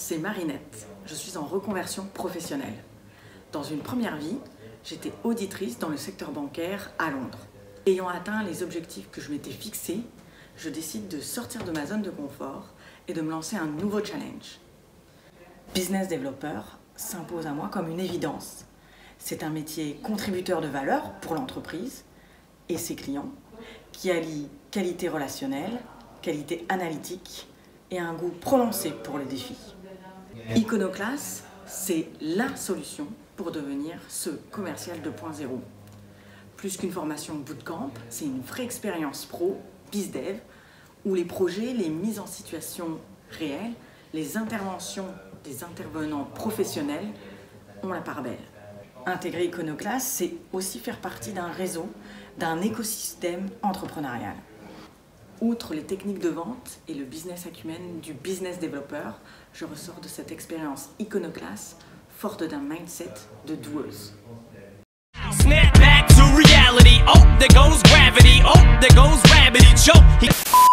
c'est Marinette. Je suis en reconversion professionnelle. Dans une première vie, j'étais auditrice dans le secteur bancaire à Londres. Ayant atteint les objectifs que je m'étais fixés, je décide de sortir de ma zone de confort et de me lancer un nouveau challenge. Business Developer s'impose à moi comme une évidence. C'est un métier contributeur de valeur pour l'entreprise et ses clients, qui allie qualité relationnelle, qualité analytique et un goût prononcé pour les défis. Iconoclast, c'est la solution pour devenir ce commercial 2.0. Plus qu'une formation bootcamp, c'est une vraie expérience pro, BizDev, où les projets, les mises en situation réelles, les interventions des intervenants professionnels ont la part belle. Intégrer Iconoclast, c'est aussi faire partie d'un réseau, d'un écosystème entrepreneurial. Outre les techniques de vente et le business acumen du business developer, je ressors de cette expérience Iconoclast forte d'un mindset de doueuse. Snap back to reality. Oh, there goes gravity. Oh, there goes gravity. Choke.